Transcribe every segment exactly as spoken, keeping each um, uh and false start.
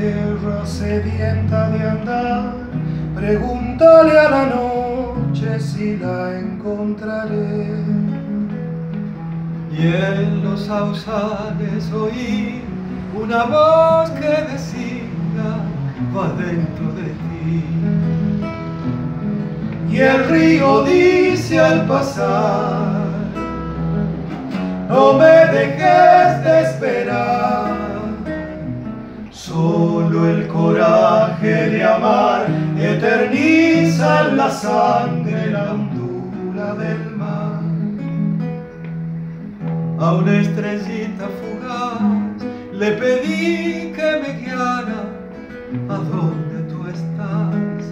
tierra sedienta de andar, pregúntale a la noche si la encontraré. Y en los sausales oí una voz que decía, va dentro de ti. Y el río dice al pasar, no me dejes de esperar. Solo el coraje de amar eterniza en la sangre la hondura del mar. A una estrellita fugaz le pedí que me guiara a donde tú estás.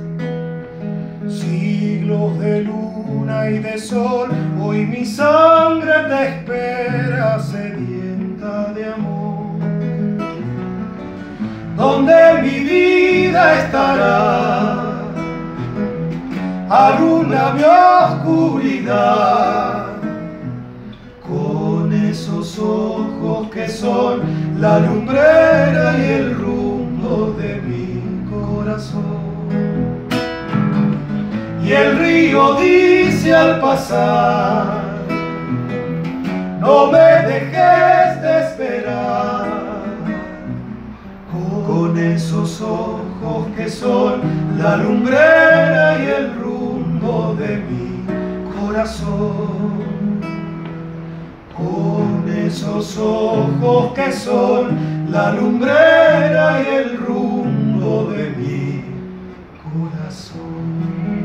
Siglos de luna y de sol, hoy mi sangre te espera sedienta de amor. Donde mi vida estará, alumna mi oscuridad, con esos ojos que son la lumbrera y el rumbo de mi corazón. Y el río dice al pasar, no me dejes de esperar, con esos ojos que son la lumbrera y el rumbo de mi corazón. Con esos ojos que son la lumbrera y el rumbo de mi corazón.